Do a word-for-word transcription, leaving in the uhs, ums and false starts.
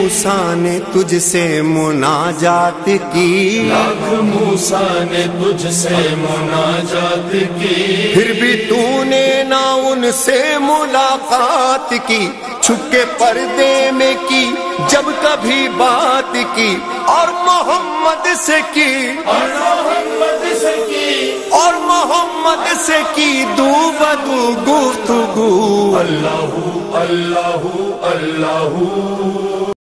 मूसा ने तुझसे मुनाजात की, लाख मूसा ने तुझसे मुनाजात की, फिर भी तूने ना उनसे मुलाकात की। छुपके पर्दे में की जब कभी बात की, और मोहम्मद से की, और मोहम्मद से की, और मोहम्मद से की दू बदू गुफ्तगू। अल्लाहू अल्लाहू अल्लाहू।